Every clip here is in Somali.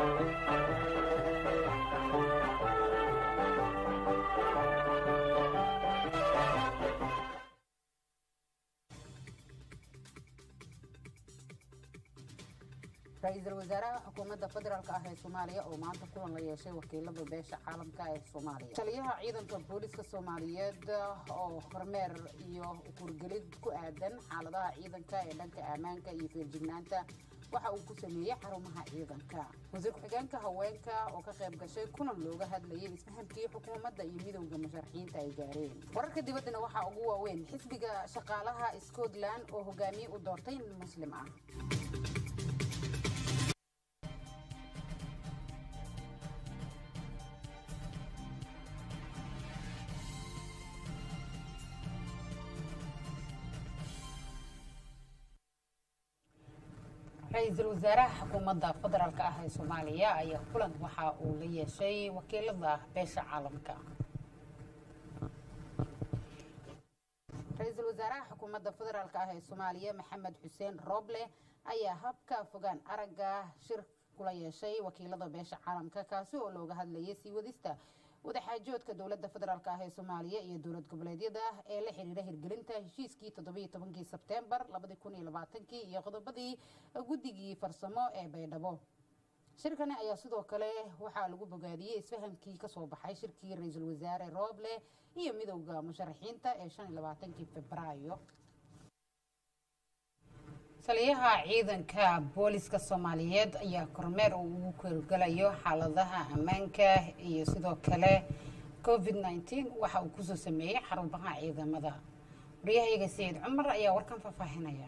رئيس الوزراء حكومة فدرالك أهل الصومالية ومعناتها كلنا ليشي وكيل ببيش عالم كأهل الصومالية. شليها عيدا كبوليس الصوماليات أو خرمير إيو وكورجليد كأدن على ذا عيدا كأدن كأمان كيفير جنانتا waxa uu ku sameeyay xarumaha ciidanka wasiir ku-xigeenka haweenka oo ka qayb gashay kulan looga hadlayay isfahamkii xukuumadda iyo midowga musharaxiinta ay gaareen wararka dibaddana waxa ugu waaweyn xisbiga shaqaalaha Scotland oo hogaamiye u doortay muslim ah رئيس الوزراء حكومة فدرالك أهل الصومالية أي كلن وحا أولي شيء وكيل الله بيش عالمك رئيس الوزراء حكومة فدرالك أهل الصومالية محمد حسين روبلي أي هبكا فوقان أرقا شرك كل شيء وكيل الله بيش عالمك كاسو لوغا هدليسي وديستا wadaxaajoodka dawladda federaalka ah ee Soomaaliya iyo dawlad goboleedyada ee la xiriira hirgelinta heshiiskii 17 Sebtembar 2020 iyo qodobadii guddigii farsamo ee Baydhabo shirkani ayaa sidoo kale waxa lagu bogaadiyay isfahamkii ka soo baxay shirkii ra'iisul wasaare Roble iyo midowga musharaxiinta ee 25 Febraayo saliyaha ciidanka booliska Soomaaliyeed ayaa kormeer ugu kordhalayo xaaladaha ammaanka iyo sidoo kale COVID-19 waxa uu ku soo sameeyay xarumaha ciidamada wariyaha Sayid Cumar ayaa warkan faafahinaya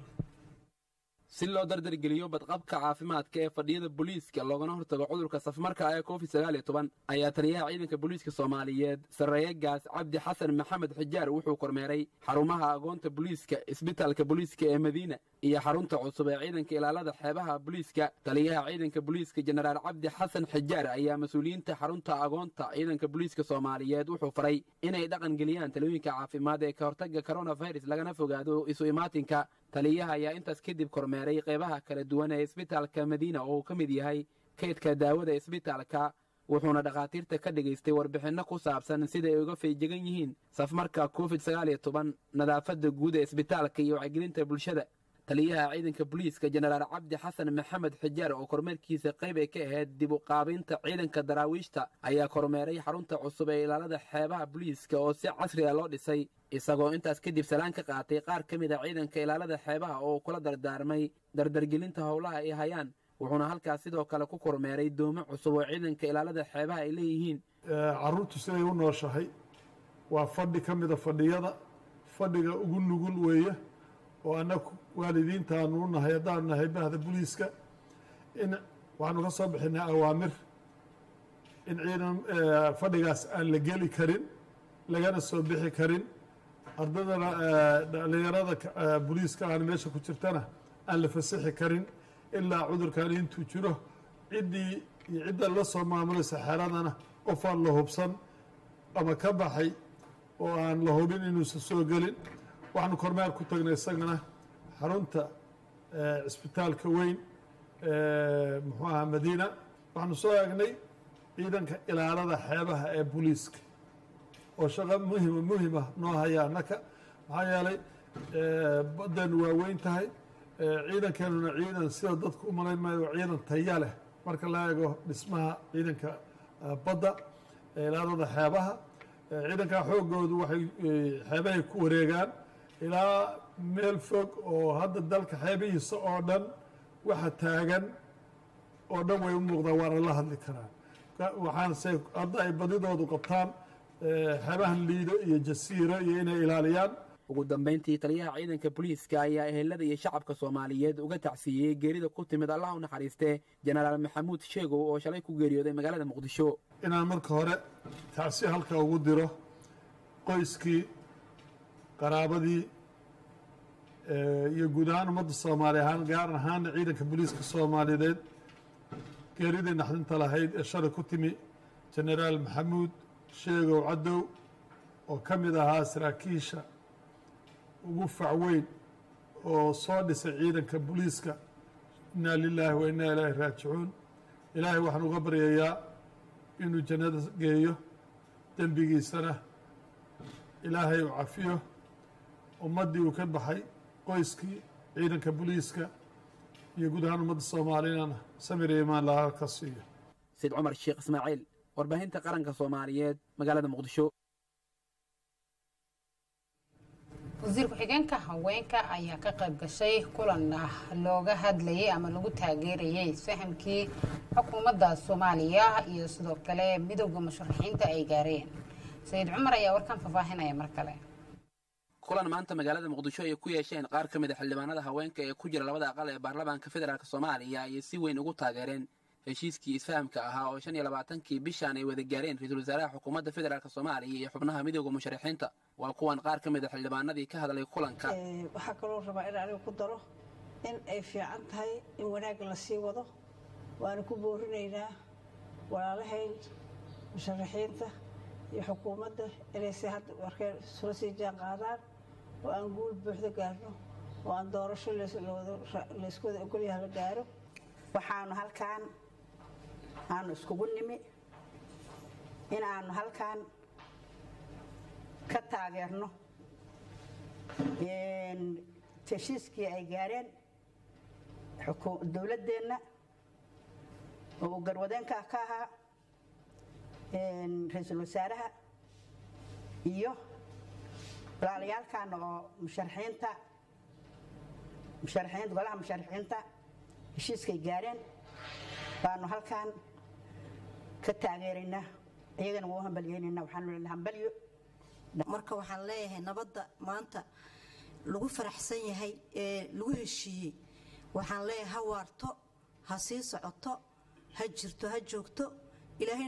si loo dardargeliyo badqabka caafimaadka ee fadhiyada booliiska loogana hortago cudurka safmarka ee COVID-19 ayaa taliyaha ciidanka booliiska Soomaaliyeed Sareeyagaas Cabdi Xasan Maxamed Xijaar wuxuu kormeeray xarumaha agoonta booliiska isbitaalka booliiska ee Madiina iyo xarunta cusub ee ciidanka ilaalada xeebaha booliiska taliyaha ciidanka booliiska Generaal Cabdi Xasan Xijaar ayaa mas'uuliyiinta xarunta agoonta ciidanka booliiska Soomaaliyeed wuxuu faray inay dhaqan geliyaan talooyinka caafimaad ee ka hortagga coronavirus lagana fogaado isu imaatinka taliyaha ayaa intaas kadib kormeeray qaybaha kala duwan ee isbitaalka Madiina oo ka mid yahay kaydka daawada isbitaalka wuxuuna dhaqaatiirta ka dhageystay warbixino ku saabsan sida ay uga feejigan yihiin safmarka COVID-19 nadaafadda guud ee isbitaalka iyo wacyigelinta bulshada taliyaha ciidanka booliiska Generaal Cabdi Xasan Maxamed Xijaar oo kormeerkiisa qayb ay ka ahayd dib u qaabinta ciidanka daraawiishta ayaa kormeeray xarunta cusub ee ilaalada xeebaha booliiska oo si casri ah loo dhisay isagoo intaas kadib salaan ka qaatay qaar ka mid ah ciidanka ilaalada xeebaha oo kula dardaarmay dardargelinta howlaha ay hayaan wuxuuna halkaas sidoo kale ku kormeeray doomo cusub oo ciidanka ilaalada xeebaha ay leeyihiin caruurtu siday u nooshahay waa fadhi ka mid ah fadhiyada fadhiga ugu nugul weeye oo anagu waalidiintaanu u nahay haddaan nahay bahda booliiska in waxaanu ka soo bixinay awaamir in ciidan fadhigaas aan la geli karin lagana soo bixi karin ardadana dhalinyarada booliiska aan meesha ku jirtana aan la fasaxi karin ilaa cudurkan intuu jiro ciddii iyo cidda la soo maamulaysa xeeradana qofaan la hubsan ama ka baxay oo aan la hubin inuusan soo gelin waxaanu kormeer ku tagnay isagana xarunta cisbitaalka weyn muxuu ahaa Madiina waxaanu soo eegnay ciidanka ilaalada xeebaha ee booliiska oo shaqo muhiima noo haya annaka maxaa yeelay baddeenu waa weyn tahay ciidankeenuna ciidan sida dadku u malayn maayo ciidan taya leh marka la eego dhismaha ciidanka badda ilaalada xeebaha ciidanka xoogoodu waxay xeebahay ku wareegaan ilaa meel fog oo hadda dalka xeebihiisa oo dhan waxa taagan oo dhan way u muuqdaan waana la hadli karaan waxaanse hadda ay badidoodu qabtaan xeebahan Liido iyo Jasiiro iyo inay ilaaliyaan ugu dambeyntii taliyaha ciidanka booliiska ayaa ehelada iyo shacabka Soomaaliyeed uga tacsiiyay geerida ku timid Allah u naxariistay Generaal Maxamuud Sheego oo shalay ku geeriyooday magaalada Muqdisho inaan marka hore tacsiyo halka ugu diro qoyskii qaraabadii iyo guud ahaan ummadda Soomaaliyeed gaar ahaan ciidanka booliiska Soomaaliyeed geeridii naxdinta lahayd ee shalay ku timi Generaal Maxamuud Sheego Cadow oo ka mid ahaa saraakiisha ugu facweyn oo soo dhisay ciidanka booliiska inna lillahi wa inna ilayhi raajicuun ilaahay waxaan uga baryayaa inuu jannada geeyo dembigiisana ilaahay uu cafiyo ummaddii uu ka baxay qoyskii ciidanka booliiska iyo guud ahaan ummadda soomaaliyana samir iyo imaan lahaa ka siiyo. Sayd Cumar Sheekh Ismaaciil, warbaahinta qaranka Soomaaliyeed, magaalada Muqdisho. wasiir ku-xigeenka haweenka ayaa ka qayb gashay kulan looga hadlayay ama lagu taageerayay fahamkii xukuumadda Soomaaliya iyo sidoo kale midowga musharaxiinta ay gaareen. Sayd Cumar ayaa warkan faafahinaya mar kale. kulan maanta magaalada Muqdisho ay ku yeesheen qaar ka mid ah xildhibaanada haweenka ee ku jira labada aqal ee baarlamaanka federaalka Soomaaliya ay si weyn ugu taageereen heshiiskii isfahamka ahaa oo 25kii bishan ay wada gaareen ra'iisul wasaaraha xukuumadda federaalka Soomaaliya iyo xubnaha midowga musharaxiinta. waa kuwan qaar ka mid ah xildhibaanadii ka hadlay kulanka. waxa kaloo rabaa in anigu ku daro in ay fiican tahay in wanaag la sii wado. waana ku boorinaynaa walaalahayn musharaxiinta iyo xukuumadda inay si hadda warkeen soo sii jaan qaadaan oo aan guul buuxda gaarno oo aan doorasho la isku wada ogol yahay la gaaro. waxaanu halkaan aanu iskugu nimi in aanu halkaan ka taageerno heshiiskii ay gaareen dowladeenna oo garwadeenka ka ahaa ra'iisul wasaaraha iyo walaalayaalkan oo musharaxiinta golaha musharaxiinta heshiiskay gaareen baanu halkaan ka taageeraynaa iyagana waa hambalyeynayna waxaanu leeyahay hambalyo. marka waxaan leeyahay nabadda maanta lagu faraxsan yahay ee lagu heshiiyey waxaan leeyahay ha waarto ha sii socoto ha jirto ha joogto ilaahay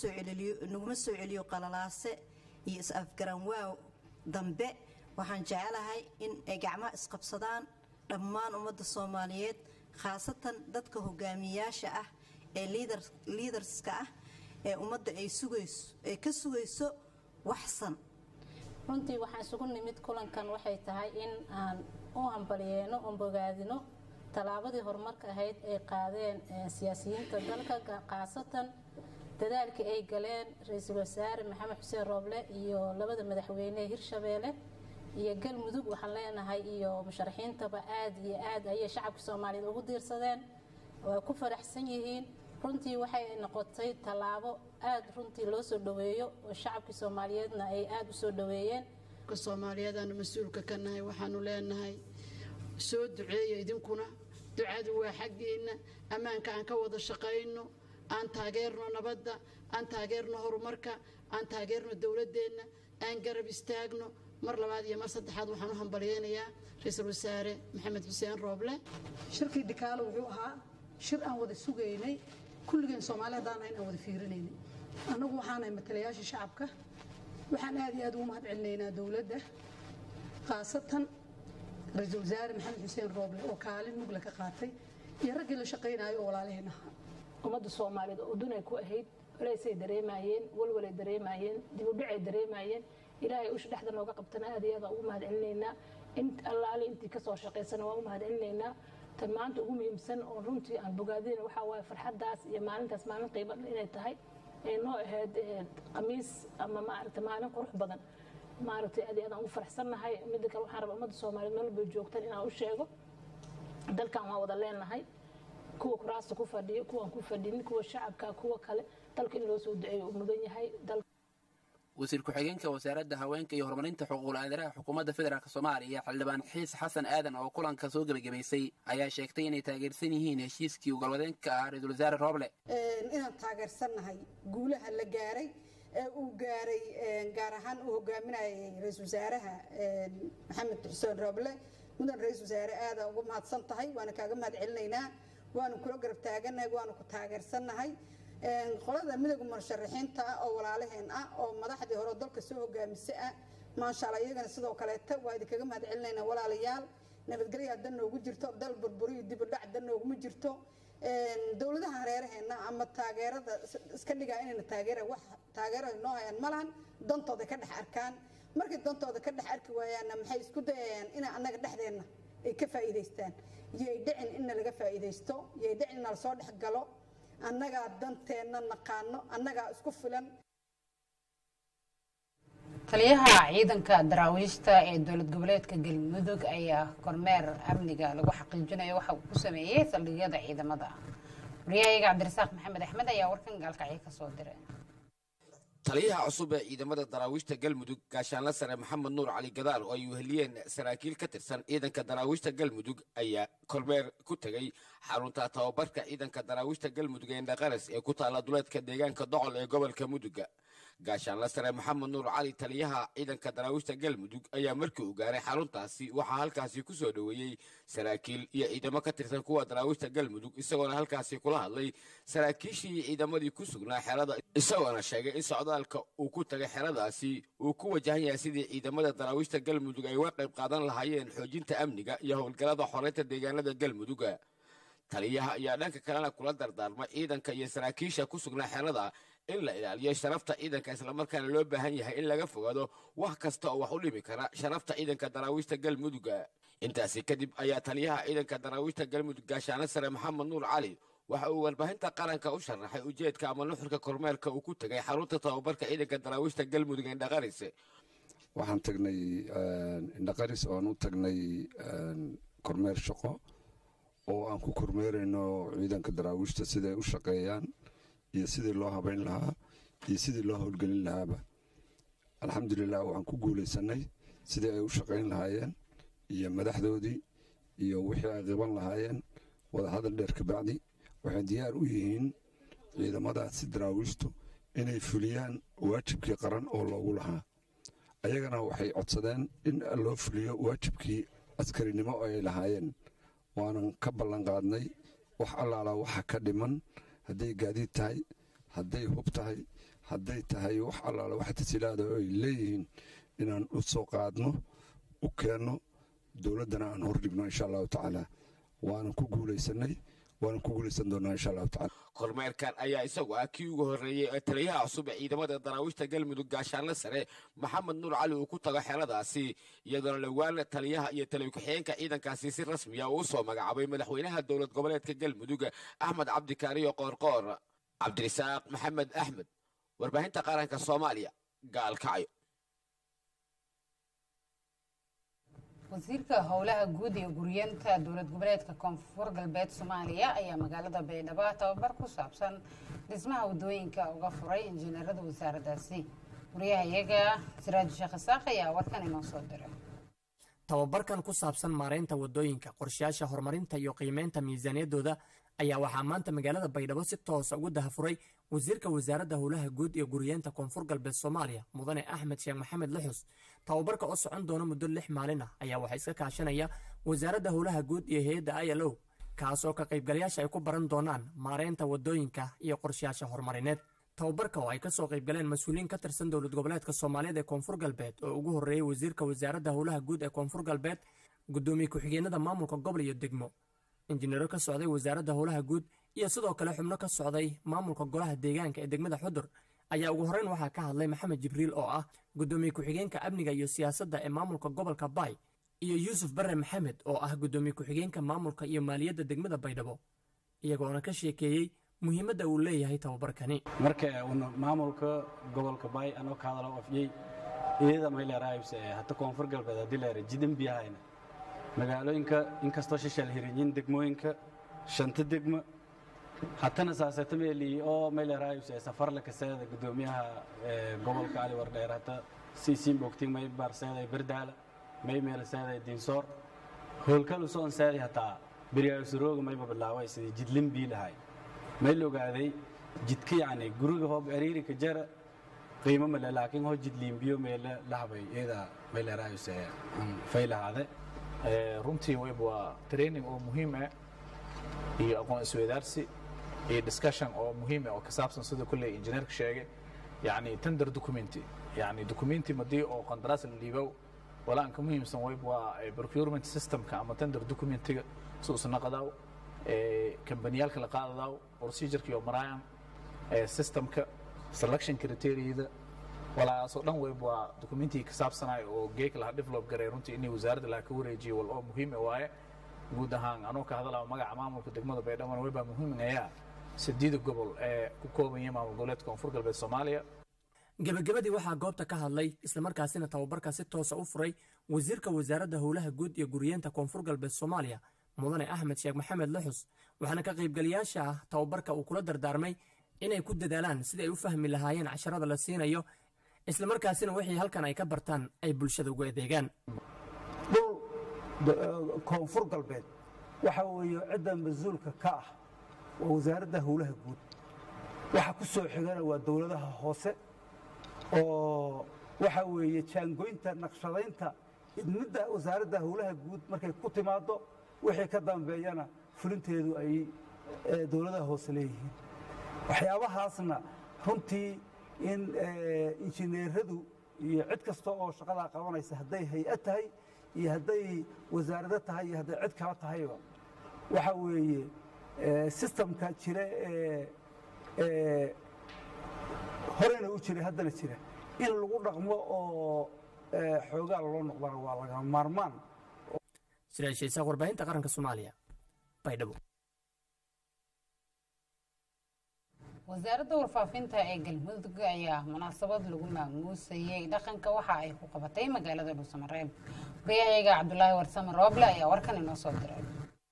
naguma soo celiyo qalalaase iyo is-afgaran waaw dambe. waxaan jecelahay in ay gacmaha isqabsadaan dhammaan ummadda Soomaaliyeed khaasatan dadka hogaamiyaasha ah ee leaderska ah ee ummadda ay ka sugayso waxsan. runtii waxaan isugu nimid kulankan waxay tahay in aan u hambalyeeno oo bogaadino talaabadii horumarka ahayd ay qaadeen siyaasiyiinta dalka khaasatan dadaalkii ay galeen ra'iisul wasaare Maxamed Xuseen Rooble iyo labada madaxweyne Hirshabeelle iyo galmudug. waxaan leenahay iyo musharaxiintaba aad iyo aad ayay shacabka Soomaaliyeed ugu diirsadeen oo ku faraxsan yihiin. runtii waxay noqotay talaabo aad runtii loo soo dhaweeyo oo shacabka Soomaaliyeedna ay aad u soo dhaweeyeen. Soomaaliyeedana mas'uulka ka nahay waxaanu leenahay soo duceeyo idinkuna ducadu waa xaggeena ammaanka aan ka wada shaqeyno aan taageerno nabadda aan taageerno horumarka aan taageerno dawladdeena aan garab istaagno. mar labaad iyo mar saddexaad waxaan u hambalyeeynaa ra'iisul wasaare Maxamed Xuseen Rooble. shirkii dhikaalo wuxuu ahaa shir aan wada sugaynay kulligeen Soomaaliyeedana aan wada fiirinaynay. anagu waxaan ahay matalayaasha shacabka waxaan aad iyo aad ugu mahadcelinaynaa dawladda khaasatan ra'iisul wasaare Maxamed Xuseen Rooble oo kaalin mug ka qaatay iyo raggii la shaqeynaayo oo walaalaheena ummadda Soomaaliyeed oo dunay ku ahayd walaasay dareemayeen walwalay dareemayeen dib u dhacay dareemayeen ilaahay u dhaxda nooga qabtana aad iyo aad ugu mahadcelinaynaa. allaale intii ka soo shaqeysana waa u mahadcelinaynaa. tan maanta ugu muhiimsan oo runtii aan bogaadina waxa waaye farxadaas iyo maalintaas maalin qiimo inay tahay ee noo ahayd qamiis ama maaragtay maalin qurux badan maaragtay aad iyo aad ugu faraxsanahay. mid kale waxaan rabaa ummadda Soomaaliyeed meel bay joogtaan inaan u sheego dalkan waa wada leenahay kuwa kuraasta ku fadhiyo kuwa ku fadhin kuwa shacabka kuwa kale dalka in loo soo duceeyo u mudan yahay. wasiir ku-xigeenka wasaaradda haweenka iyo horumarinta xuquuqul aadanaha xukuumadda federaalka Soomaaliya xildhibaan Xiis Xasan Aadan oo kulanka soo gabagabaysay ayaa sheegtay inay taageersan yihiin heshiiskii galwadeenka ah ra'iisul wasaare Rooble. inaan taageersanahay guulaha la gaaray ee uu gaaray gaar ahaan uu hogaaminayay ra'iisul wasaaraha Maxamed Xuseen Rooble. mudan ra'iisul wasaare aad ugu mahadsan tahay waana kaaga mahadcelinaynaa waana kula garab taaganahay waana ku taageersanahay. qolada midowga musharaxiinta oo walaalaheen ah oo madaxdii hore dalka soo hogaamisay ah maasha Allah iyagana sidoo kale waa idinkaga mahadcelinaynaa walaalayaal. nabadgelyo dan noogu jirto dal burburiyo dib u dhac dan noogu jirto. dawladaha hareeraheena ama taageerada iska dhigaa inayna taageero noo hayaan malahan dantooda ka dhex arkaan. markay dantooda ka dhex arki waayaanna maxay isku dayayaan in annaga dhexdeena ay ka faa'iideystaan. yay dhicin in laga faa'iideysto yay dhicin in la soo dhex galo annagaa danteenna naqaano annagaa isku filan taliyaha ciidanka daraawiishta ee dowlad goboleedka galmudug ayaa kormeer amniga lagu xaqiijinayo waxa uu ku sameeyay saldhigyada ciidamada wariyahayaga cabdirasaaq maxamed axmed ayaa warkan gaalkacyo ka soo diray taliyaha cusub ee ciidamada daraawiishta galmudug gaashaanle sare maxamed nuur cali gadaal oo ay weheliyeen saraakiil ka tirsan ciidanka daraawiishta galmudug ayaa kormeer ku tegey xarunta tababarka ciidanka daraawiishta galmudug ee Indhaqaris ee ku taala duleedka deegaanka Docol ee gobolka Mudug gaashaanle sare maxamed nuur cali taliyaha ciidanka daraawiishta galmudug ayaa markii uu gaaray xaruntaasi waxa halkaasi ku soo dhaweeyay saraakiil iyo ciidamo ka tirsan kuwa daraawiishta galmudug isagoona halkaasi kula hadlay saraakiishii ciidamadii ku sugnaa xerada isagoona sheegay in socdaalka uu ku tagay xeradaasi uu ku wajahan yahay sidii ciidamada daraawiishta galmudug ay uga qayb qaadan lahaayeen xoojinta amniga iyo howlgallada xoreynta deegaanada galmudug taliyaha ayaa dhanka kalena kula dardaarmay ciidanka iyo saraakiisha ku sugnaa xerada in la ilaaliyo sharafta ciidanka isla markaana loo baahan yahay in laga fogaado wax kasta oo wax u dhimi kara sharafta ciidanka daraawiishta galmudug intaasi kadib ayaa taliyaha ciidanka daraawiishta galmudug gaashaanle sare maxamed nuur cali waxa uu warbaahinta qaranka u sharaxay ujeedka ama nuxurka kormeerka uu ku tagay xarunta tababarka ciidanka daraawiishta galmudug ee Indhaqaris waxaan tagnay Indhaqaris oo aan u tagnay kormeer shaqo oo aan ku kormeerayno ciidanka daraawiishta sida ay u shaqeeyaan iyo sidii loo habeyn lahaa iyo sidii loo howlgelin lahaaba alxamdulilah waxaan ku guulaysanay sidii ay u shaqeyn lahaayeen iyo madaxdoodii iyo wixii ay qaban lahaayeen wadahadal dheer ka bacdi waxay diyaar u yihiin ciidamadaasi daraawiishtu inay fuliyaan waajibkii qaran oo loogu lahaa ayagana waxay codsadeen in loo fuliyo waajibkii askarinimo oo ay lahaayeen waanan ka ballan qaadnay wax allaala waxa ka dhiman hadday gaadiid tahay hadday hub tahay hadday tahay wax allaala wax tasiilaada oo ay leeyihiin inaan u soo qaadno u keenno dowladdana aan hordhigno insha allahu tacaala waanan ku guulaysanay waanan ku guulaysan doonaa insha allahu tacaala kormeerkan ayaa isagu ah kii ugu horreeyey ee taliyaha cusub ee ciidamada daraawiishta galmudug gaashaanle sare maxamed nuur cali uu ku tago xeradaasi iyadoona lawaana taliyaha iyo taliya ku-xigeenka ciidankaasi si rasmiya uu soo magacaabay madaxweynaha dowlad goboleedka galmudug axmed cabdikaariyo qoorqoor cabdirasaaq maxamed axmed warbaahinta qaranka soomaaliya gaalkacyo wasiirka howlaha guud iyo guriyanta dowlad goboleedka koonfur galbeed Soomaaliya ayaa magaalada Baydhabo tababar ku saabsan dhismaha wadooyinka uga furay injineerada wasaaraddaasi wariyahayaga Siraaj Sheekh Isaaq ayaa warkan inoo soo diray tababarkan ku saabsan maareynta wadooyinka qorshayaasha horumarinta iyo qiimeynta miisaaniyadooda ayaa waxaa maanta magaalada Baydhabo si toos ah ugu dahafuray wasiirka wasaaradda howlaha guud iyo guriyanta koonfur galbeed Soomaaliya mudane Axmed Sheekh Maxamed Laxus tababarka oo socon doona muddo 6 maalin ah ayaa waxa iska kaashanaya wasaaradda howlaha guud iyo hay'adda ILO kaas oo ka qaybgalayaasha ay ku baran doonaan maareynta wadooyinka iyo qorshayaasha horumarineed tababarka oo ay ka soo qaybgaleen mas'uuliyiin ka tirsan dowlad goboleedka Soomaaliyeed ee koonfur galbeed oo ugu horeeyay wasiirka wasaaradda howlaha guud ee koonfur galbeed gudoomiye ku-xigeenada maamulka gobol iyo degmo injineero ka socday wasaaradda howlaha guud iyo sidoo kale xubno ka socday maamulka golaha deegaanka ee degmada Xudur ayaa ugu horeyn waxaa ka hadlay Maxamed Jibriil oo ah gudoomiye ku-xigeenka amniga iyo siyaasadda ee maamulka gobolka Bay iyo Yuusuf Barre Maxamed oo ah gudoomiye ku-xigeenka maamulka iyo maaliyadda degmada Baydhabo iyagoona ka sheekeeyay muhiimadda uu leeyahay tababarkani marka maamulka gobolka Bay anoo ka hadlo afyay iyada ma leeraayay hata koonfur galbeed hadii leeyahay jidin biyahayna magaalooyinka inkastoo shishal hirinyin degmooyinka shanta degmo hatana saasata meeli oo meelaraay safar la kaseeda gudoomiyaha gobolka Ali Wardheer hata si bogtiin may barseeday Bardaala may meelseeday Dinsoor howlkal soo ansaari hata bariyaay surooga may bilaaway sidii jidlin biilahay may logaaday jidka yani guriga hoob ariiri ka jara qiimo ma laakiin hoo jidlin biyo meel lahabay iyada meelaraay faylahaade runtii waa training oo muhiim ah iyo aqoon isweydaarsi iyo discussion oo muhiim ah oo ka saabsan sida kulay injineerka sheegay yani tender document yani documenti madii oo qandaraas la dhiibo wala aan ka muhiimsan waa procurement system-ka ama tender documentiga soo sanaqadaw kambaniyalka la qaadadaw procedure-ka iyo marayaan system-ka selection criteria-da wala soo dhan waa documenti ka saabsanay oo geek la develop garay runtii in wasaaradda la ka wareejiyo wal oo muhiim ah waaye guud ahaan anoo ka hadalaa magaca maamulka degmada Baydhabo way baa muhiim ah sideed gobol ee ku kooban yahay maamul goboleedka koonfur galbeed Soomaaliya. gabagabadii waxaa goobta ka hadlay islamarkaasina tababarka si toosa u furay wasiirka wasaaradda howlaha guud iyo guriyeenta koonfur galbeed Soomaaliya mudane Axmed Sheekh Maxamed Laxus waxaana ka qaybgalayaasha tababarka uu kula dardaarmay inay ku dadaalaan sidii ay u fahmi lahaayeen casharada la siinayo islamarkaasina wixii halkan ay ka bartaan ay bulshada ugu adeegaan koonfur galbeed waxa weeye cidda mas'uulka ka ah waa wasaaradda howlaha guud waxa ku soo xigana waa dawladaha hoose oo waxa weeye jaangoynta naqshadaynta idmidda wasaaradda howlaha guud markay ku timaado wixii ka dambeeyana fulinteedu ay dawladaha hoose leeyihiin waxyaabahaasna runtii in injineeradu iyo cid kasta oo shaqada qabanaysa hadday hay'ad tahay iyo hadday wasaaradda tahay iyo hadday cid kala tahayba waxa weeye systemka jira horena u jiray haddana jira in lagu dhaqmo oo xoogaa loo noqdana waa lagama maarmaan siraashaysa warbaahinta qaranka Soomaaliya baydhabo wasaaradda warfaafinta ee galmudug ayaa munaasabad lagu maamuusayay dhaqanka waxa ay ku qabatay magaalada Dhuusamareeb wariyahayaga Cabdullaahi Warsame Rooble ayaa warkan inoo soo diray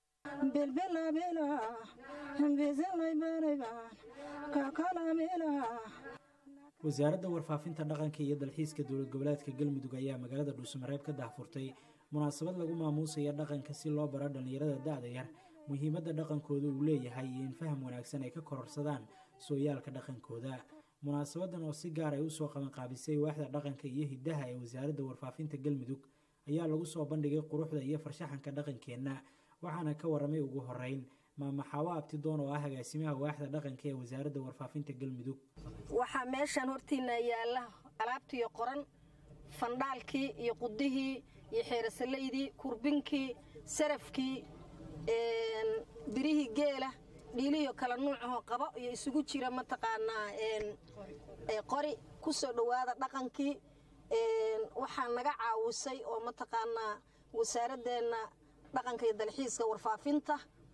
wasaaradda warfaafinta dhaqanka iyo dalxiiska dowlad goboleedka galmudug ayaa magaalada Dhuusamareeb ka daahfurtay munaasabad lagu maamuusaya dhaqanka si loo baro dhalinyarada da'da yar muhiimadda dhaqankooda uu leeyahay iyo in faham wanaagsan ay ka kororsadaan sooyaalka dhaqankooda munaasabadan oo si gaar ay u soo qaban qaabisay waaxda dhaqanka iyo hidaha ee wasaaradda warfaafinta galmudug ayaa lagu soo bandhigay quruxda iyo farshaxanka dhaqankeena waxaana ka waramay ugu horeyn maama Xawa Abtidoon oo ah agaasimaha waaxda dhaqanka ee wasaaradda warfaafinta galmudug waxa meeshan hortiina yaala alaabtii qoran fandaalkii iyo qudihii iyo xeerasaleydii kurbinkii sarafkii birihii geela dhiiliyo kala nuuc ah qabo iyo isugu jira mataqaanaa qori ku soo dhawaada dhaqankii waxa naga caawisay oo mataqaanaa wasaaraddeena dhaqanka iyo dalxiiska warfaafinta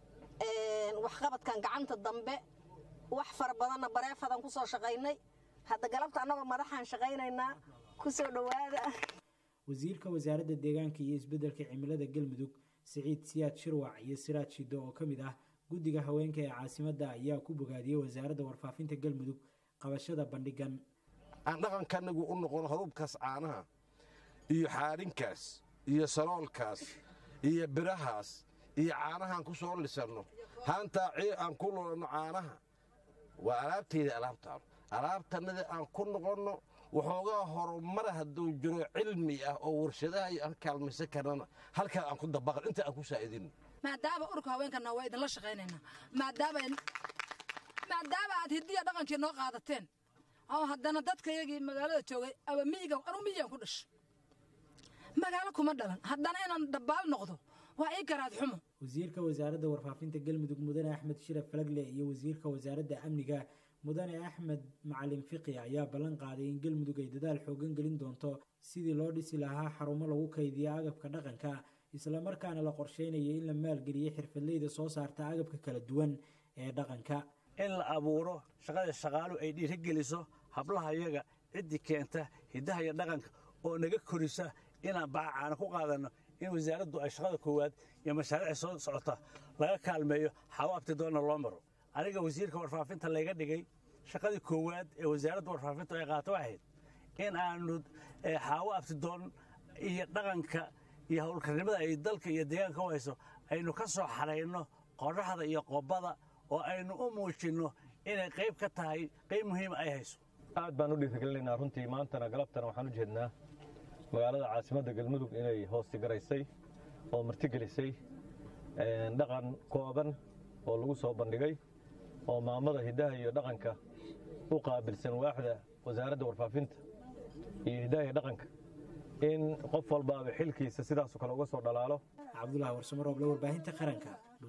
wax qabadkan gacanta dambe wax far badan bareefadan ku soo shaqaynay hadda galabta anagoo madaxan shaqaynaynaa ku soo dhawaada wasiirka wasaaradda deegaanka iyo isbeddelka cimilada galmudug Saciid Siyaad Shirwac iyo Siraaj Shido oo kamid ah guddiga haweenka ee caasimadda ayaa ku bogaadiyay wasaaradda warfaafinta galmudug qabashada bandhigan aan dhaqankanagu u noqon horubkaas caanaha iyo xaarinkaas iyo saloolkaas iyo birahaas iyo caanahan ku soo lisano haanta aan ku noolno caanaha waa alaabtanada aan ku noqono waxoogaa horumar hadduu jiro cilmi ah oo warshadaha iyo kaalmaysan karana halkaa aan ku dabaqan inta aan ku saa'idin maadaama urka haweenkana waa idinla shaqaynaynaa maadaama aad hidiya dhaqankii noo qaadateen oo haddana dadka iyagii magaalada joogay aba miyiga anu miyigan ku dhashay magaalo kuma dhalan haddana inaan dabbaal noqdo waa ii garaad xumo wasiirka wasaaradda warfaafinta galmudug mudane Axmed Shiraf Falagle iyo wasiirka wasaaradda amniga mudane Axmed Macalin Fiqi ayaa ballan qaaday in galmudug ay dadaal xoogan gelin doonto sidii loo dhisi lahaa xarumo lagu kaydiyo agabka dhaqanka isla markaana la qorsheynayo in la maalgeliyo xirfadleyda soo saarta agabka kala duwan ee dhaqanka in la abuuro shaqada shaqaalu ay dhiirigeliso hablaha iyaga cidii keenta hidaha iyo dhaqanka oo naga korisa inaan baacaana ku qaadano in wasaaraddu ay shaqada koowaad iyo mashaariic soo socota laga kaalmeeyo Xawa Abtidoon loo maro aniga wasiirka warfaafinta laga dhigay shaqadii koowaad ee wasaaradda warfaafinta ay qaato waxayd in aanu Xawa Abtidoon iyo dhaqanka iyo hawlkarnimada ay dalka iyo deegaanka u hayso aynu ka soo xareyno qoraxda iyo qobada oo aynu u muujino inay qayb ka tahay qayb muhiim ay hayso aad baan u dhiirigelinaynaa runtii maantana galabtana waxaan u jeednaa magaalada caasimadda galmudug inay hoosti garaysay oo martigelisay dhaqan kooban oo lagu soo bandhigay oo maamada hidaha iyo dhaqanka u qaabilsan waaxda wasaaradda warfaafinta iyo hidaha iyo dhaqanka in qof walbaaba xilkiisa sidaas oo kale uga soo dhalaalo Cabdullaahi Warsame Rooble warbaahinta qaranka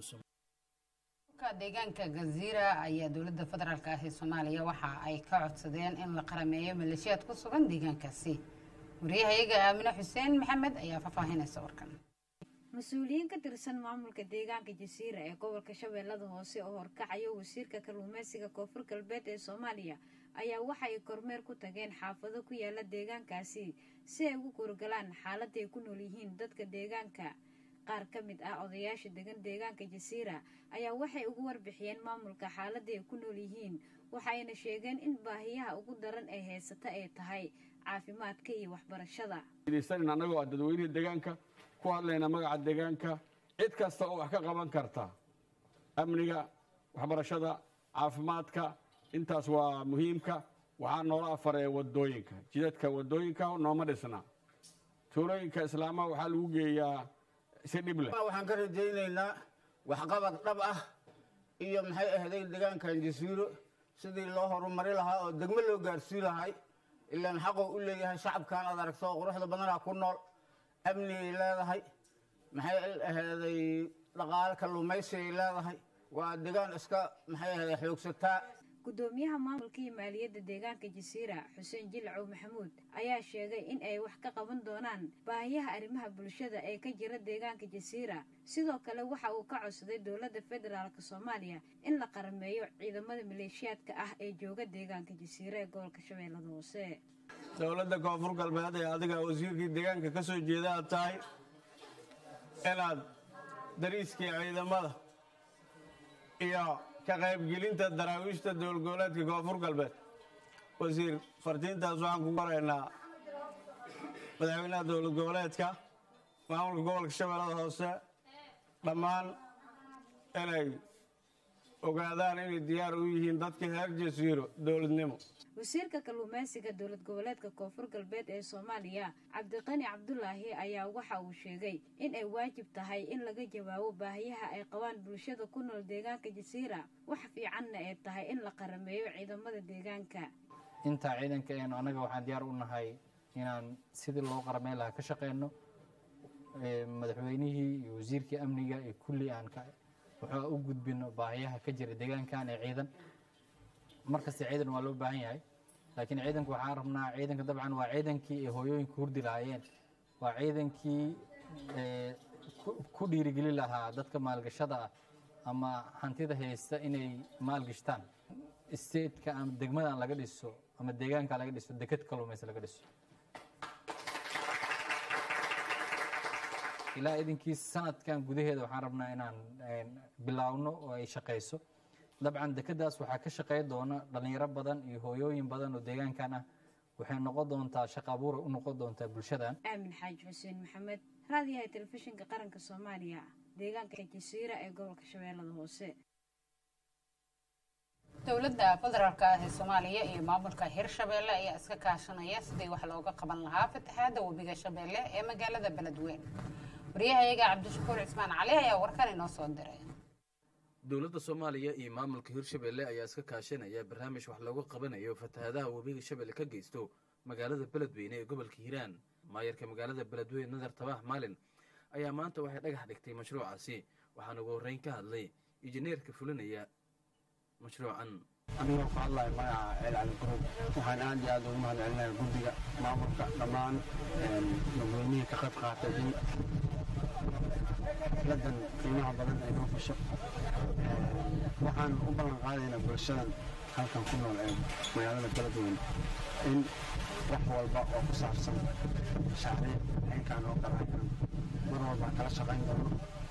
deegaanka Gaziira ayaa dowladda federaalka ah ee Soomaaliya waxa ay ka codsadeen in la qarameeyo maleeshiyaad ku sugan deegaankaasi wariyahayaga Aamina Xuseen Maxamed ayaa faahfaahinaysa warkan mas-uuliyiin ka tirsan maamulka deegaanka jasiira ee gobolka shabeellada hoose oo horkacayo wasiirka kalluumeysiga koonfur galbeed ee soomaaliya ayaa waxay kormeer ku tageen xaafado ku yaala deegaankaasi si ay ugu guurgalaan xaaladda ay ku nool yihiin dadka deegaanka. qaar ka mid ah odayaasha degan deegaanka jasiira ayaa waxay ugu warbixiyeen maamulka xaaladda ay ku nool yihiin, waxayna sheegeen in baahiyaha ugu daran ee haysata ay tahay caafimaadka iyo waxbarashada. annagoo ah dadweynaha deegaanka ku hadlayna magaca deegaanka, cid kasta oo wax ka qaban karta amniga, waxbarashada, caafimaadka, intaas waa muhiimka. waxaa noola afaree wadooyinka, jidadka wadooyinka nooma dhisna. tuulooyinka islaamaha waxaa lagu geeyaa si dhib leh. waxaan ka rajaynaynaa waxqabad dhab ah iyo maxay ahday deegaankan jasiiro sidii loo horumari lahaa oo degmo loo gaarsii lahay. ilaan xaqoo u leeyahay shacabkan aad aragto quruxda badanaa ku nool, amnigay leedahay, maxay ahday dhaqaale kalluumaysi ay leedahay, waa deegaan iska maxay ahday xoogsataa. gudoomiyaha maamulka iyo maaliyadda deegaanka jasiira xuseen jilcow maxamuud ayaa sheegay in ay wax ka qaban doonaan baahiyaha arrimaha bulshada ee ka jira deegaanka jasiira. sidoo kale waxa uu ka codsaday dowladda federaalk soomaaliya in la qarameeyo ciidamada maleeshiyaadka ah ee jooga deegaanka jasiira ee gobolka shabeellada hoose. dowladda koonfur galbeed ee adiga wasiirkii deegaanka ka soo jeeda aad tahay inaad dariiskii ciidamada iyo ka qaybgelinta daraawiishta dowlad goboleedka koonfur galbeed. wasiir fartiintaas waxaan ku qoraynaa madaxweynaha dowlad goboleedka, maamulka gobolka shabeellada hoose, dhammaan inay ogaadaan inay diyaar u yihiin dadka reer jasiiro dowladnimo. wasiirka kalluumeysiga dowlad goboleedka koonfur galbeed ee soomaaliya cabdiqani cabdulaahi ayaa waxa uu sheegay in ay waajib tahay in laga jawaabo baahiyaha ay qabaan bulshada ku nool deegaanka jasiira, wax fiicanna ay tahay in la qarameeyo ciidamada deegaanka. intaa ciidankeenu annaga waxaan diyaar u nahay inaan sidii loo qarameyn lahaa ka shaqeyno. madaxweynihii iyo wasiirkii amniga iyo kulli aan wuxuu u gudbino baahiyaha ka jira deegaankan ee ciidan. markasta ciidan waa loo baahan yahay, laakiin ciidanku waxaan rabnaa, ciidanka dabcan waa ciidankii ay hooyooyinku hurdi lahaayeen, waa ciidankii ku dhiirigeli lahaa dadka maalgashada ah ama hantida haysta inay maalgashtaan. stateka ama degmadan laga dhiso ama deegaanka laga dhiso deked kalluumaysi laga dhiso. ilaa idinkiis sanadkan gudaheeda waxaan rabnaa inaan bilaawno oo ay shaqayso. dabcan dekedaas waxaa ka shaqey doona dhalinyaro badan iyo hooyooyin badan oo deegaankan ah. waxay noqon doontaa shaqo abuur u noqon doontaa bulshadan. aamin xaaji xuseen maxamed, raadiyaha telefishinka qaranka soomaaliya, deegaanka jasiira ee gobolka shabeellada hoose. dowladda federaalk ah ee soomaaliya iyo maamulka hirshabeelle ayaa iska kaashanaya sidii wax looga qaban lahaa fatahaadda webiga shabeelle ee magaalada beledweyne. wariyahayaga cabdishakuur cismaan cali ayaa warkan inoo soo diray. dowladda soomaaliya iyo maamulka hirshabeelle ayaa iska kaashanaya barnaamij wax looga qabanayo fatahaadaha webiga shabeelle ka geysto magaalada beledweyne ee gobolka hiiraan. maayarka magaalada beledweyne nadar tabax maalin ayaa maanta waxay dhagax dhigtay mashruucaasi, waxaana ugu horreyn ka hadlay injineerka fulinaya mashruucan. anigoo ku hadlaya magaca eelcali group waxaan aad iyo aad ugu mahadcelinayaa guddiga maamulka dhammaan dadweynihii ka qayb qaatay in xafladan qiimaha badan ay noo fusho. waxaan u ballan qaadaynaa bulshadan halkan ku nool ee magaalada beledweyne in wax walba oo ku saabsan mashaariic aynkaan oo kale ayaan mar walba kala shaqayn doono.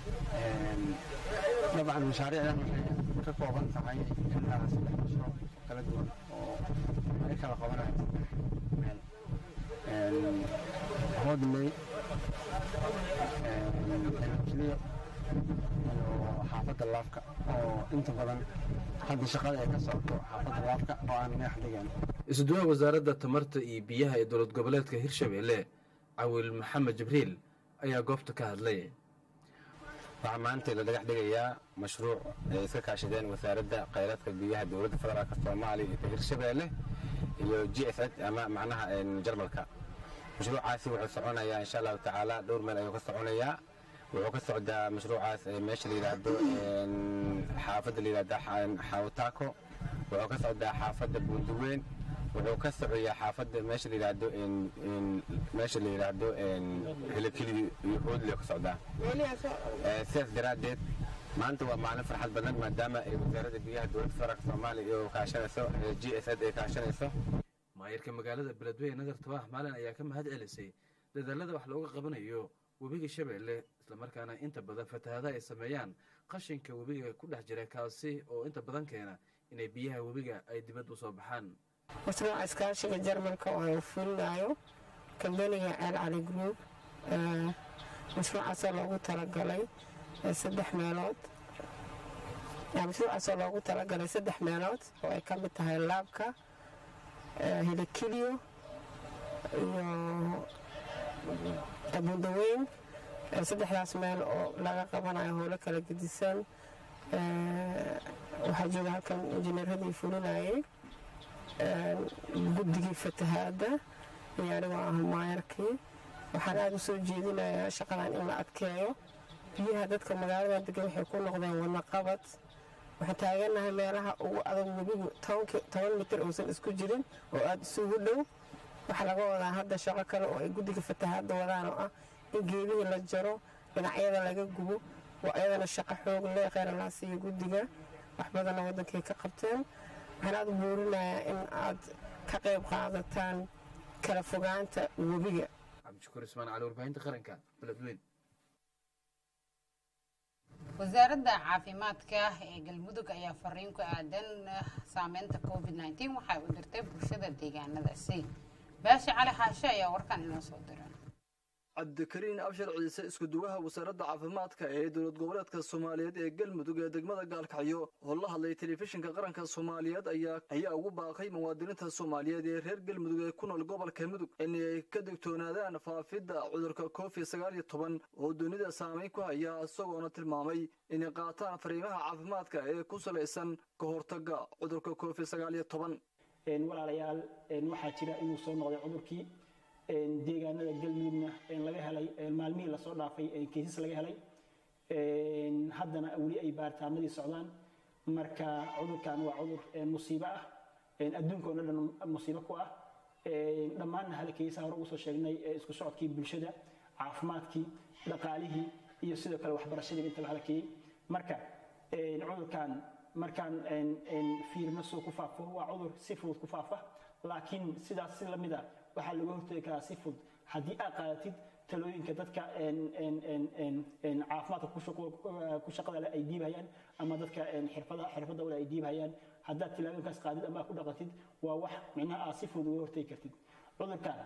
dabcan mashaariicdan waxay ka kooban tahay ilaa 3 mashruuc kala duwan oo ay kala qabanayo meel hodley keliya iyo xaafadda laafka oo inta badan hadda shaqada ay ka socoto xaafadda laafka oo aan madax dhigan. isuduwaha wasaaradda tamarta iyo biyaha ee dowlad goboleedka hirshabeelle cawil maxamed jibriil ayaa goobta ka hadlay. waxaa maanta la dhagax dhigayaa mashruuc ay iska kaashadeen wasaaradda kheyraadka biyaha dowladda federaalka soomaaliya iyo hirshabeelle iyo GSH ama macnaha jarmalka. mashruucaasi wuxuu soconayaa insha allahu tacaala dhowr meel ayuu ka soconayaa. wuxuu ka socdaa mashruucaas meesha la yidhaahdo xaafadda la yidhaahda xawtaako, wuxuu ka socdaa xaafadda buundiweyn, wuxuu ka socoyaa xaafadda meesha la yidhaahdo hilakili iyo hoodle ka socdaa sidaas daraaddeed maanta waa maalin farxad badan maadaama ay wasaaradda biyaha dowladda federaalka soomaaliya iyo kaashanayso GSAID ay kaashanayso maayirka magaalada beledweyne nadar tabax maalin ayaa ka mahad celisay dadaalada wax looga qabanayo webiga Shabeelle isla markaana inta badan fatahaada ay sameeyaan qashinka webiga ku dhex jira kaasi oo inta badan keena inay biyaha webiga ay dibadda u soo baxaan mashruuca iskaashiga Jarmalka oo uu fulinayo kambaniga Al Ali Group mashruucaas loogu talagalay 3 meelood mashruucaas loogu talagalay 3 meelood oo ay ka mid tahay laabka hilakiliyo iyo abundaweyn 3daas meel oo laga qabanayo howlo kala gedisan waxaa jooga halkan injineeradii fulinayay guddigii fatahaada iyo anigoo ah maayarkii waxaan aada u soo jeedinayaa shaqadan in la adkeeyo biyaha dadka magaalada degan waxay ku noqdeen wadna qabad waxaan taaganahay meelaha ugu adag webigu 10 mitir uusan isku jirin oo aada isugu dhow waxaa laga wadaa hadda shaqo kale oo ay guddiga fatahaada wadaan oo ah in geedihii la jaro dhinacyada laga gubo waa iyadana shaqo xoog leh kheyr siiyo guddiga wax badanna waddankay ka qabteen waxaan aada u buurinayaa in aad ka qayb qaadataan kala fogaanta webiga cabdishakuur ismaan cali warbaahinta qaranka beledweyne wasaaradda caafimaadka ee galmudug ayaa fariin ku aadan saameynta COVID-19 waxay u dirtay bulshada deegaanadaasi baashi cali xaashe ayaa warkan inoo soo diray cabdikariin abshar ciise isku duwaha wasaaradda caafimaadka ee dowlad goboleedka Soomaaliyeed ee galmudug ee degmada Gaalkacyo oo la hadlay telefishinka qaranka Soomaaliyeed ayaa ugu baaqay muwaadiniinta Soomaaliyeed ee reer galmudug ee ku nool gobolka Mudug inay ka digtoonaadaan faafidda cudurka COVID-19 oo dunida saameyn ku haya isagoona tilmaamay inay qaataan fariimaha caafimaadka ee ku saleysan ka hortagga cudurka COVID-19 walaalayaal waxaa jira inuu soo noqday cudurkii deegaanada galmudugna laga helay maalmihii la soo dhaafay kiisas laga helay haddana weli ay baaritaanadii socdaan marka cudurkan waa cudur musiibo ah adduunka oo dhan musiibo ku ah dhammaanna halkiisa hore ugu soo sheegnay isku socodkii bulshada caafimaadkii dhaqaalihii iyo sidoo kale waxbarashadii inta la halkiyay marka cudurkan markaan fiirno soo ku faafo waa cudur si fudud ku faafa laakiin sidaas si lamid ah waxaa laga hortagi karaa si fudud haddii aad qaadatid talooyinka dadka caafimaadka ku shaqada leh ay diibhayaan ama dadka xirfadda wale ay diibhayaan haddaad tilaabooyinkaas qaadid ama ku dhaqatid waa wax micnaha aad si fudud uga hortagi kartid cudurkan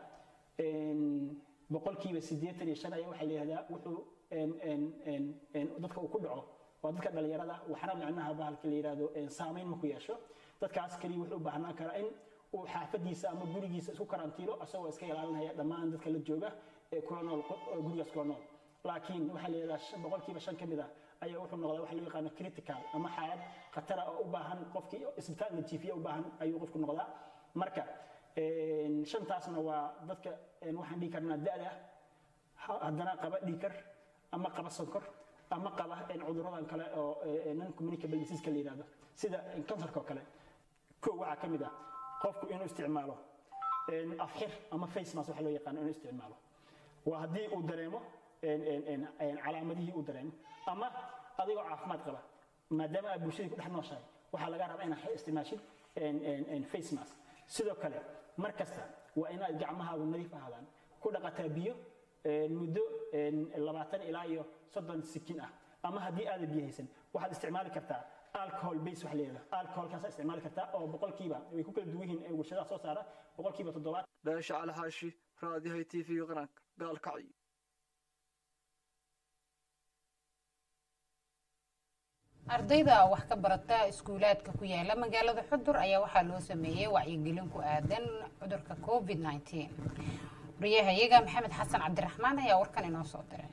boqolkiiba 85 ayaa waxaa la yidhahdaa wuxuu dadka uu ku dhaco waa dadka dhalinyarada waxna micnaha bahalka la yidhaahdo saameyn ma ku yeesho dadkaas kaliya wuxuu u baahnaan karaa in uu xaafadiisa ama gurigiisa isku karantiilo asagoo iska ilaalinaya dhammaan dadka la jooga ee kula nool gurigaas kula nool laakiin waxaa la yidhahdaa boqolkiiba 5 ka mid ah ayaa wuxuu noqdaa waxa loo yaqaano critical ama xaalad khatar ah oo u baahan qofkii isbitaal la jiifiyo u baahan ayuu qofku noqdaa marka shantaasna waa dadka waxaan dhihi karnaa da'da haddana qaba dhiikar ama qaba sonkor ama qaba cudurradan kale oo non communicable disease la yiraahdo sida kansarka oo kale koo waxaa ka mid ah qofku inuu isticmaalo afxir ama face mask waxa loo yaqaan inuu isticmaalo waa haddii uu dareemo calaamadihii uu dareemo ama adigoo caafimaad qaba maadaama aad bulshadii ku dhex nooshahay waxaa laga rabaa inaad isticmaashid face mask sidoo kale mar kasta waa inaad gacmahaagu nadiif ahaadaan ku dhaqataa biyo muddo 20 ilaa 30 sikin ah ama haddii aad biyo haysan waxaad isticmaali kartaa alcohol base wax leeyahay alcoholkaas isticmaali kartaa oo boqolkiiba way ku kala duwan yihiin warshadaha soo saara boqolkiiba 7 baasha cali xaashi raadiyaha TV qaranka Gaalkacyo ardayda wax ka barata iskuulaadka ku yaala magaalada Xudur ayaa waxaa loo sameeyay wacyigelin ku aadan cudurka COVID-19 wariyahayaga Maxamed Xasan Cabdiraxmaan ayaa warkan inoo soo diray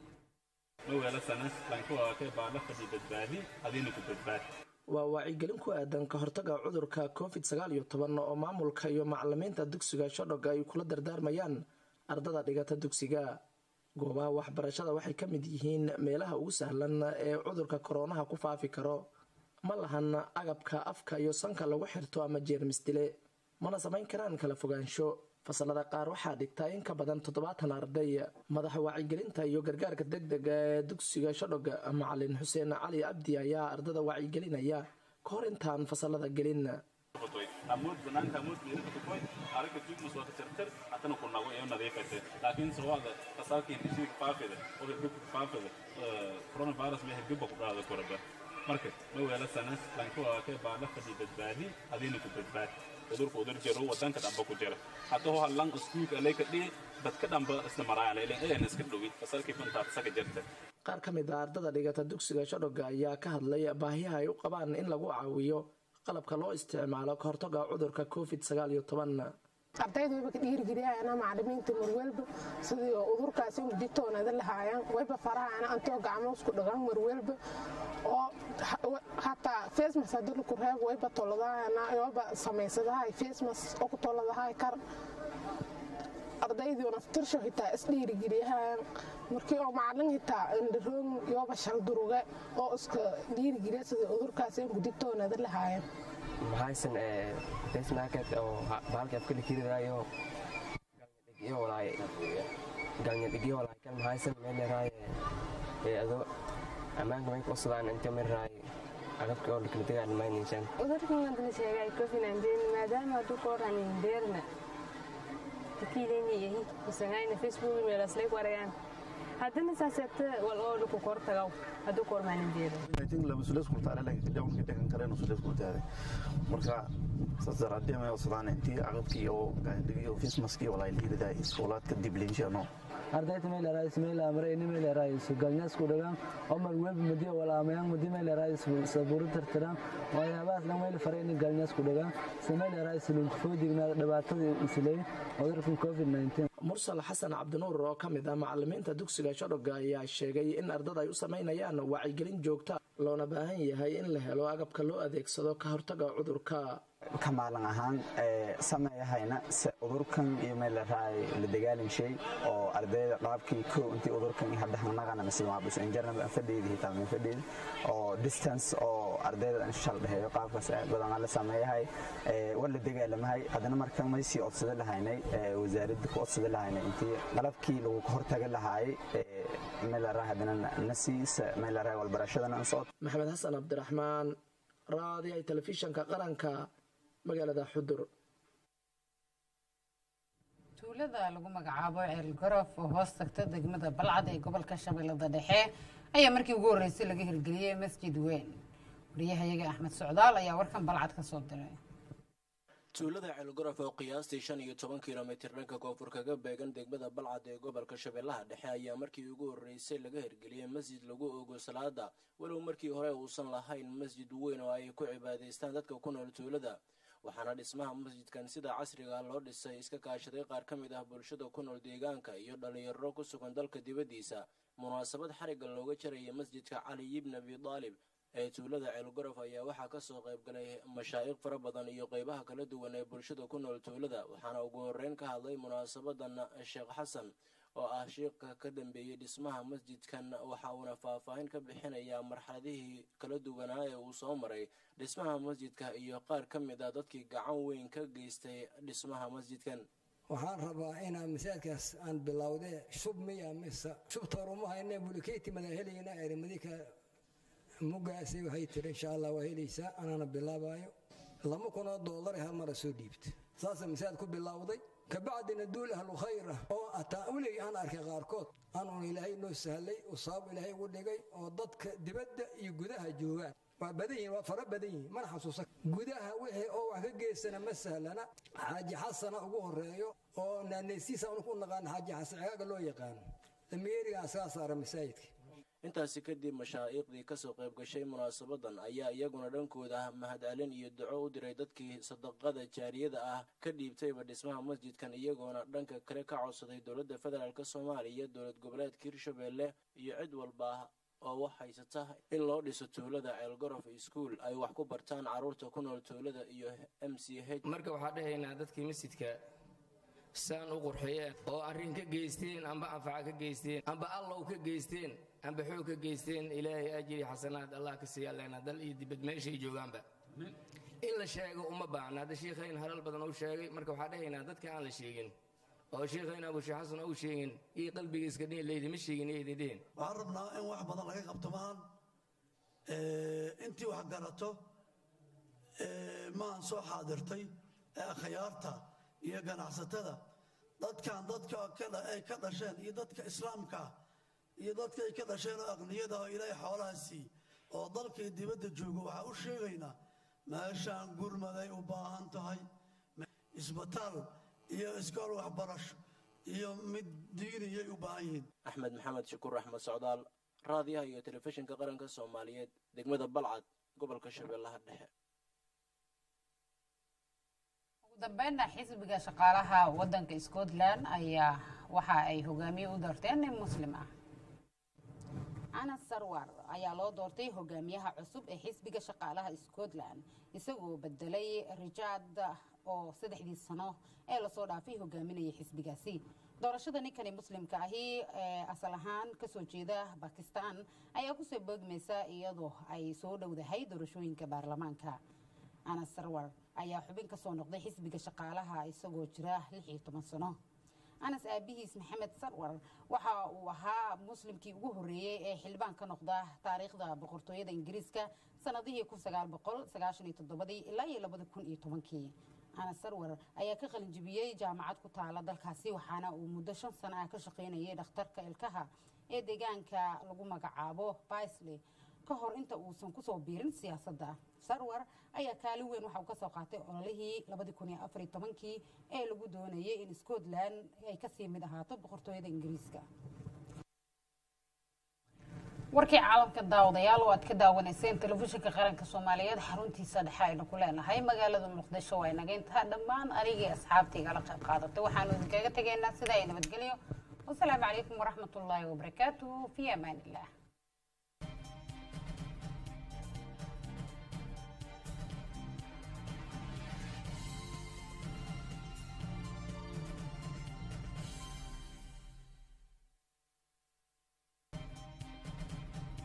waa wacyigelin ku aadan ka hortagga cudurka COVID-19 oo maamulka iyo macallimiinta dugsiga Shodog ay kula dardaarmayaan ardada dhigata dugsiga goobaha waxbarashada waxay ka mid yihiin meelaha ugu sahlan ee cudurka koronaha ku faafi karo ma lahan agabka afka iyo sanka lagu xirto ama jeermis dile mana samayn karaan kala fogaansho. fasalada qaar waxaa dhigtaa in ka badan 70 arday. madaxa wacyigelinta iyo gargaarka degdega ee dugsiga Shadhoga Macalin Xuseen Cali Abdi ayaa ardada wacyigelinaya ka hor intaan fasalada gelin. amood banaanka amood meelka ku qoy aragga dib soo tartar atana ku nago iyo nadiifaysa laakiin sawaada fasalkii dib faafida oo dib faafida coronavirus ma dib ku dhaado korba marka ma weela sana lanku waa ka baala fadhi badbaadi adina ku badbaad udurka jiro wadanka dhanba ku jira hatta oo halan iskuulka ay ka dhig dadka dhanba isla maraan ay iska dhawid fasalkii fanta saga jirta. qaar ka mid ah ardada dhigata dugsiga Shadhoga ayaa ka hadlay baahiyaha ay u qabaan in lagu caawiyo qalabka loo isticmaalo ka hortagga cudurka COVID-19. ardaydu way ka dhiirigeliyaan macallimiinta marwalba sidii cudurkaasi u ditoonada lahaayeen wayba farahaana antoo gacmo isku dhagan marwalba oo hatta face mask hadii ku reeb wayba toladaana ayba sameysadaha face mask oo ku toladaha kar ardaydu naftirsho hitaa isdhiirigeliyaan markii oo macallin hitaa indharoon yoba shal duruga oo iska dhiirigeliya sidii cudurkaasi u ditoonada lahaayeen. maxaysan face market oo baalka afka likiraayo iyo walaay galnya digiyo walaay kan maxaysan meel raay ado amaanka way ku sadaan inta meel raay agabka oo kala tagaan ma insan cudurkan la sheegay COVID-19 maadaama uu koran indeerna kiileeniyay isagayna Facebook meel aslay warayaan haddana saasabta wal oo ku kortagaw hadu kormaan deero laakiin la masuuliyaad ku taala laakiin jawn ka dhagan kareen masuuliyaad ku taala marka sasaradii ma wasdaan intii aqabkii oo gaadiyo face mask iyo walaal liidaa iskoolaadka diblinjano ardayda meel raayis meel amray in meel raayis galnas ku dhagan Omar web madiyo wala amayaan madiyo meel raayis sabuur tartaran waxyaabahaas la meel fareen galnas ku dhagan meel raayis lu foodiigna dhibaatada isleey cudurka COVID-19. mursal xasan cabdinuur oo ka mid ah macallimiinta dugsiga Shadhoga ayaa sheegay in ardada ay u sameynayaan wacyigelin joogto loona baahan yahay in la helo agabka loo adeegsado ka hortagga cudurka. kamaalan ahaan sameeyahayna cudurkan iyo meel raay la dagaalin shay oo ardayda qaabkii intii cudurkan hadda hanagana mas'uul bus injarnaba fadhiidii taamin fadhiid oo distance oo ardayda shal dhahayo qaabkaas badan la sameeyahay wala dagaalamahay hadana markan ma sii codsada lahaynay wasaaradda ku codsada lahaynay intii qalabkii lagu hortaga lahaay meel raay hadana nasiis meel raay wal barashadana soo maxamed xasan abdiraxmaan raadiyaha telefishinka qaranka magaalada Xudur. tuulada lagu magacaabo Ceel Gorof oo hoos tagta degmada Balcad ee gobolka Shabeellada Dhexe ayaa markii ugu horeysay laga hirgeliyay masjid weyn. wariyahayaga Axmed Socdaal ayaa warkan Balcad ka soo diray. tuulada Ceel Gorof oo qiyaastii 15 kiiloomitir dhanka koonfur kaga beegan degmada Balcad ee gobolka Shabeellaha Dhexe ayaa markii ugu horeysay laga hirgeliyay masjid lagu oogo salaada walow markii hore uusan lahayn masjid weyn oo ay ku cibaadaystaan dadka ku nool tuulada. waxaana dhismaha masjidkan sida casriga loo dhisay iska kaashaday qaar ka mid ah bulshada ku nool deegaanka iyo dhalinyaro ku sugan dalka dibadiisa. munaasabad xariga looga jaray masjidka Cali ibn Abi Talib ee tuulada Ceel Gorof ayaa waxaa ka soo qayb galay mashaayikh fara badan iyo qaybaha kala duwan ee bulshada ku nool tuulada. waxaana ugu horeyn ka hadlay munaasabadan Sheekh Xasan oo ah sheekha ka dambeeyay dhismaha masjidkan. waxa uu faahfaahin ka bixinayaa marxaladihii kala duwanaa ee uu soo maray dhismaha masjidka iyo qaar ka mid ah dadkii gacan weyn ka geystay dhismaha masjidkan. waxaan rabaa inaan masaajidkaas aan bilowday shub miya mise shubta rumaha inay bulkeeti madaxweynaha eremadika mugaasay waxay tiri insha Allah waa helaysaa anana bilaabayo $2,000 hal mar soo dhiibtay saas masaajid ku bilowday kabacdina duul ahlu khayr oo ataa ulay aan arkay qaarkood aan ilaahay noo sahlay oo saab ilaahay ugu dhigay oo dadka dibadda iyo gudaha joogaan waa badan yihiin waa fara badan yihiin mana xasuusan gudaha wixii oo wax ka geysana ma sahlana xaaji xasana ugu horeeyo oo naanaysiisa uu ku naqaan xaaji xasan caaga loo yaqaan dameeriga asaas saara masaajidka. intaasi kadib mashaayiqdii ka soo qayb gashay munaasabadan ayaa iyaguna dhankooda mahadcelin iyo duco u diray dadkii sadaqada jaariyada ah ka dhiibtayba dhismaha masjidkan iyagoona dhanka kale ka codsaday dowladda federaalka Soomaaliya dowlad goboleedka Hirshabeelle iyo cid walba oo wax haysata in loo dhiso tuulada Ceel Gorof School ay wax ku bartaan carruurta ku nool tuulada iyo MCH. marka waxaa dhahaynaa dadkii masjidka saan u qurxiyeen oo arrin ka geysteen amba anfaca ka geysteen amba allow ka geysteen amba xoog ka geysteen ilaahay ajri xasanaad allah ka siiya leena dal iyo dibad meeshay joogaanba in la sheego uma baahna hadda shiikhayn halal badan uu sheegay marka waxaa dhahaynaa dadka aan la sheegin oo shiikhayn abu sheekh xasan uu sheegin iyo qalbiga iska dhihin leydima sheegin iyo idin waxaan rabnaa in wax badan laga qabto maahan intii wax garato maan soo xaadirtay akhyaarta iyo ganacsatada dadkan dadka ay ka dhasheen iyo dadka islaamka iyo dadka ay ka dhasheen oo aqniyada oo ilaahay xoolahaasi oo dalkii dibadda joogo waxaa u sheegaynaa meeshaan gurmaday u baahan tahay isbitaal iyo iskool waxbarasho iyo mid diiniyay u baahan yihiin axmed maxamed shukuur axmed socdaal raadiyaha iyo telefishinka qaranka soomaaliyeed degmada balcad gobolka shabeellaha dhexe ugu dambeynna xisbiga shaqaalaha waddanka Scotland ayaa waxa ay hogaamiye u doorteen nin muslim ah Anas Sarwar ayaa loo doortay hogaamiyaha cusub ee xisbiga shaqaalaha Scotland isagoo bedelay Richard oo 3 sano ee la soo dhaafay hogaaminaya xisbigaasi doorashada ninkani muslimka ahi asal ahaan ka soo jeeda Pakistan ayaa ku soo boogmaysa iyadoo ay soo dhowdahay doorashooyinka baarlamaanka Anas Sarwar ayaa xubin ka soo noqday xisbiga shaqaalaha isagoo jira 16 sano Anas aabihiis Maxamed Sarwar waxa uu ahaa muslimkii ugu horeeyay ee xildhibaan ka noqda taariikhda boqortooyada Ingiriiska sanadihii 1997 ilaa 2010 Anas Sarwar ayaa ka qalin jabiyay jaamacad ku taala dalkaasi waxaana uu muddo 5 sano ah ka shaqeynayay dhakhtarka ilkaha ee deegaanka lagu magacaabo Paisley ka hor inta uusan ku soo biirin siyaasadda Sarwar ayaa kaalin weyn waxa uu ka soo qaatay ololihii 2014 ee lagu doonayay in Scotland ay ka sii mid ahaato boqortooyada Ingiriiska warkii caalamka daawadayaal oo aad ka daawanayseen telefishinka qaranka Soomaaliyeed xaruntiisa dhexe aynu ku leenahay magaalada Muqdisho way naga inta dhammaan anigii asxaabtayga la qayb qaadatay waxaanu idinkaga tageynaa sida ay nabadgelyo wassalaamu calaykum waraxmatullaahi wabarakaatuh fi amaanillah